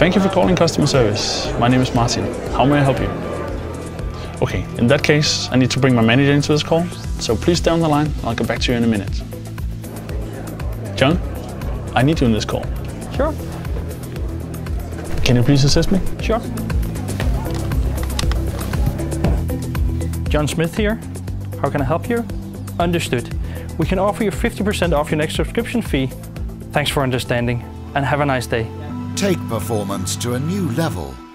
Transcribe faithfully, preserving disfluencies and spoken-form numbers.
Thank you for calling customer service. My name is Martin. How may I help you? Okay, in that case, I need to bring my manager into this call, so please stay on the line. I'll get back to you in a minute. John, I need you in this call. Sure. Can you please assist me? Sure. John Smith here. How can I help you? Understood. We can offer you fifty percent off your next subscription fee. Thanks for understanding and have a nice day. Take performance to a new level